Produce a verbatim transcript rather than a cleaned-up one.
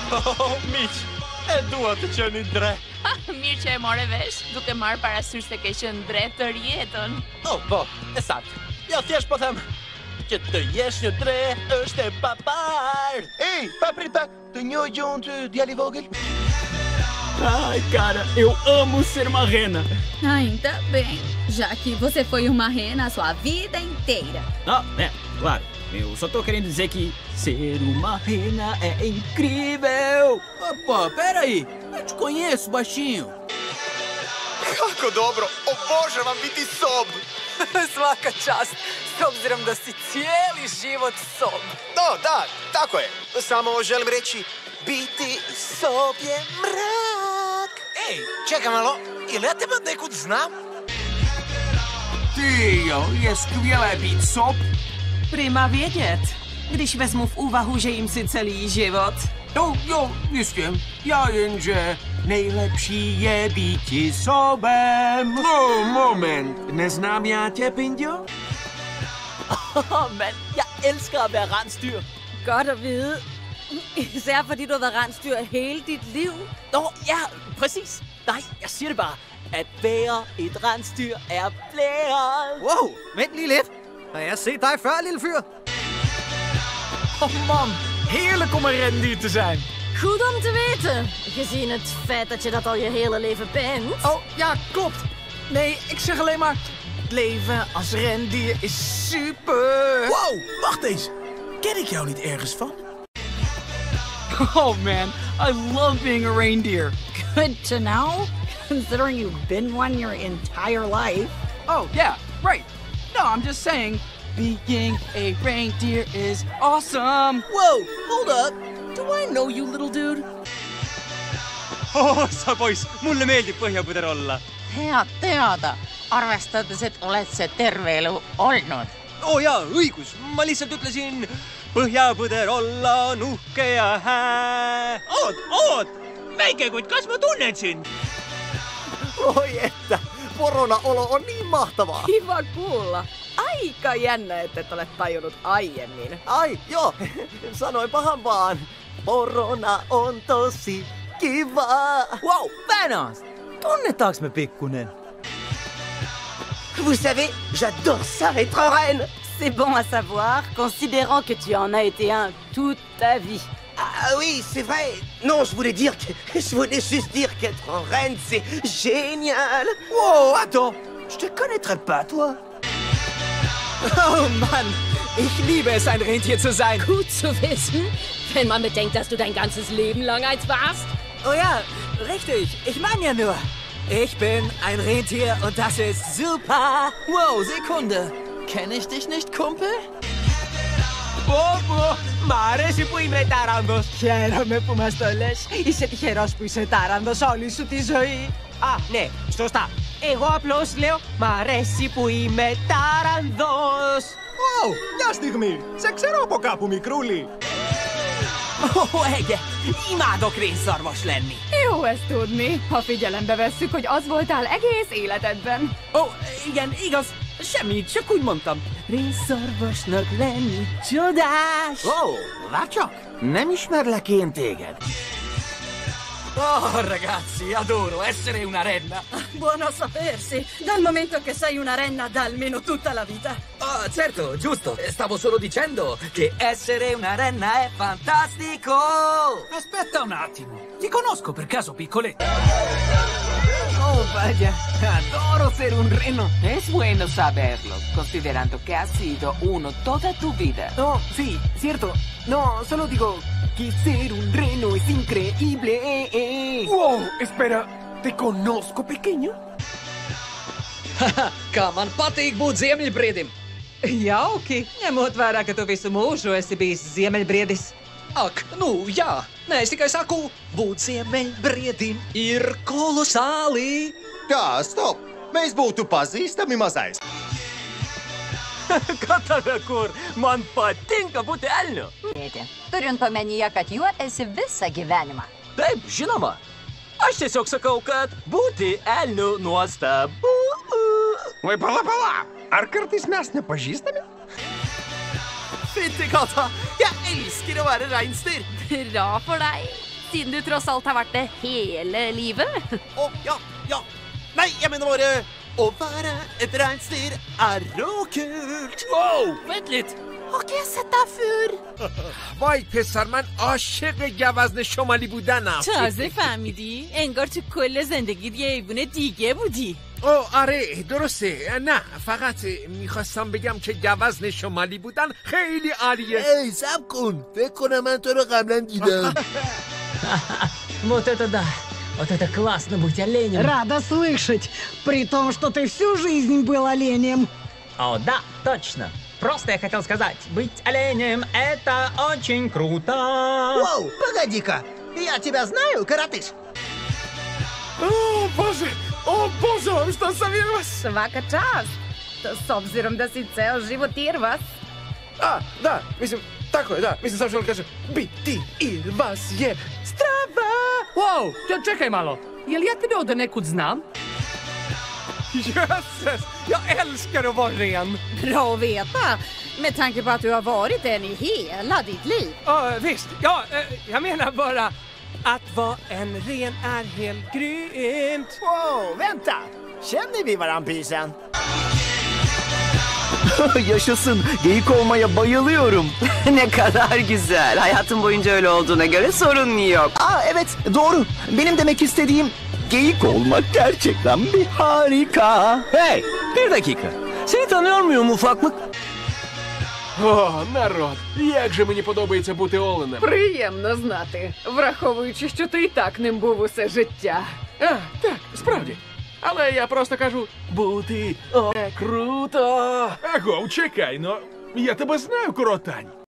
Oh, miq, e dua të qenë dre. Mirë që e more vesh, duke marrë parasysh se ke qenë dre tër jetën. Oh, po, e saktë. Ja thjesht po them që të jesh një dre është e papar. Ei, paprita, të Jon-Jon të djali vogël? Ai, cara, eu amo ser uma rena. Ainda bem, já que você foi uma rena a sua vida inteira. Ah, é, claro. Eu só tô querendo dizer que ser uma rena é incrível. Opa, peraí. Eu te conheço, baixinho. Kako dobro, obožavam biti sob. Svaka čast, s obzirom da si cijeli život sob. No, da, tako je. Samo želim reći, biti sob je mrak. Ej, čekaj malo, ili ja tebe nekud znam? Ty jo, je skvělé být sob. Prima vědět, když vezmu v úvahu, že jim si celý život. Jo, jo, jistě. Já jenže nejlepší je býti sobem. No, moment. Neznám já tě, Pinjo? Oh, mand, jeg elsker at være rensdyr. Godt at vide. Især fordi du har været rensdyr hele dit liv. Nå, ja, præcis. Nej, jeg siger det bare. At være et rensdyr er blæret. Wow, vent lige lidt. Har jeg set dig før, lille fyr? Oh man, heerlijk om een rendier te zijn. Goed om te weten, gezien het feit dat je dat al je hele leven bent. Oh, ja, klopt. Nee, ik zeg alleen maar, het leven als rendier is super. Wow, wacht eens. Ken ik jou niet ergens van? Oh man, I love being a reindeer. Good to know, considering you've been one your entire life. Oh, yeah, right. No, I'm just saying, being a reindeer is awesome. Whoa, hold up. Do I know you, little dude? Oh, sa poiss, mulle meeldib põhjapuder olla. Head teada, arvestades, et oled see terve elu olnud. Oh jaa, õigus, ma lihtsalt ütlesin põhjapuder olla, nuhke ja hää. Oot, oot, väikekutt, kas ma tunnen sind? Oi että, porona-olo on niin mahtavaa. Kiva kuulla. Aika jännä, että et ole tajunnut aiemmin. Ai, joo, sanoinpahan vaan. Porona on tosi kiva. Wow, badass. Tunnetaanko me pikkunen? Vous savez, j'adore ça être reine. C'est bon à savoir, considérant que tu en as été un toute ta vie. Ah oui, c'est vrai. Non, je voulais dire que... Je voulais juste dire qu'être reine, c'est génial. Wow, attends. Je te connaîtrais pas, toi. Oh Mann, ich liebe es, ein Rentier zu sein. Gut zu wissen, wenn man bedenkt, dass du dein ganzes Leben lang eins warst. Oh ja, richtig. Ich meine ja nur, ich bin ein Rentier und das ist super. Wow, Sekunde. Kenn ich dich nicht, Kumpel? Bobo, mare si puoi μετάρανδος. Χαίρομαι που μας το λες. Είσαι τυχερός που είσαι τάρανδος όλη σου τη ζωή. Α, ναι, σωστά. Εγώ απλώς λέω, μ' αρέσει που είμαι τάρανδος. Wow, μια στιγμή. Σε ξέρω από κάπου, μικρούλι. Oh, ege, imádok rénszarvas lenni. Jó ezt tudni, ha figyelembe vesszük, hogy az voltál egész életedben. Ó, oh, igen, igaz, semmi, csak úgy mondtam. Rénszarvasnak lenni csodás. Ó, oh, várcsak, nem ismerlek én téged. Oh, ragazzi, adoro essere una renna. Buono a sapersi, dal momento che sei una renna da almeno tutta la vita. Oh, certo, giusto. Stavo solo dicendo che essere una renna è fantastico. Aspetta un attimo. Ti conosco per caso, piccoletto? Oh, vaya, adoro ser un reno. Es bueno saberlo, considerando que has sido uno toda tu vida. No, sí, cierto. No, solo digo que ser un reno es increíble. Eh, eh. Wow, espera, ¿te conozco, pequeño? Kā man patīk būt ziemeļbriedim. Jauki, ņemot vērā, ka tu visu mūžu esi bijis ziemeļbriedis. Ak, nu jā, nē, es tikai saku, būt ziemeļbriedim ir kolosāli. Jā, stop, mēs būtu pazīstami mazais. Katara kur, man patinka būti elniu. Turint omenyje, kad juo esi visą gyvenimą. Taip, žinoma. Aš tiesiog sakau, kad būti elniu nuostabu. Vai, pala, pala, ar kartais mes nepažįstami? Fytti gata, jeg elsker å være reinsdyr. Bra for deg. siden du tross alt har vært det hele livet. Å, ja, ja. Nei, jeg mener bare å være et reinsdyr er råkult. Wow, vent litt. Har ikke jeg sett deg før? وای پسر من عاشق گوزن شمالی بودنم. تازه فهمیدی؟ انگار تو کل زندگیت یه حیوان دیگه بودی. اوه آره درسته. نه فقط میخواستم بگم که گوزن شمالی بودن خیلی عالیه. ای صبر کن، فکر کنم من تو رو قبلا دیدم. Вот это да. Вот это классно быть оленем. Рада слышать, при том, что ты всю жизнь был оленем. О, да, точно. Просто я хотел сказать, быть оленем — это очень круто. Воу, погоди-ка, я тебя знаю, коротыш. О, боже, о, боже, što sam irvas? Svaka čast, s obzirom da si ceo život irvas. A, da, mislim, tako je, da, mislim sam što kažem, biti irvas je strava. Wow, čekaj malo, jel ja tebe od nekud znam? Jösses, jag älskar att vara ren. Bra att veta, med tanke på att du har varit en i hela ditt liv. Ja, visst. Ja, jag menar bara att vara en ren är helt grymt. Wow, vänta. Känner vi varann pisen? Yaşasın. Geyik olmaya bayılıyorum. Ne kadar güzel. Hayatım boyunca öyle olduğuna göre sorun yok. Aa evet doğru. Benim demek istediğim geyik olmak gerçekten bir harika. Hey, bir dakika. Seni tanıyor muyum ufaklık? О, народ, як же мені подобається бути оленем. Приємно знати, враховуючи, що ти і так ним був усе життя. А, так, справді. Але я просто кажу, бути о, круто. Аго, чекай, но я тебе знаю, коротань.